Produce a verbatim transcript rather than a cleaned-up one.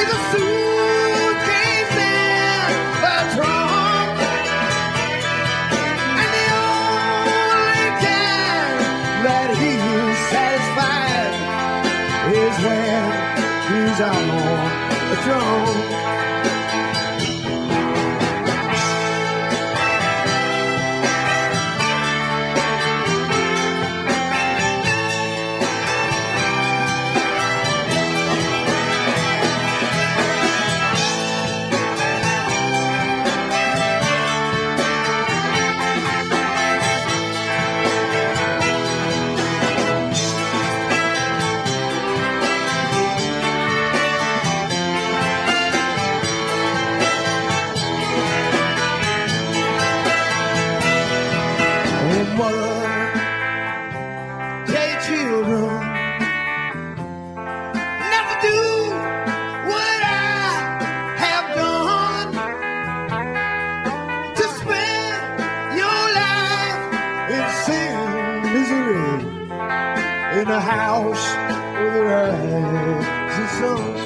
with a suitcase in the trunk. And the only time that he's satisfied is when he's on the throne. Mother, tell children never do what I have done, to spend your life in sin, misery, in a house with a rising sun.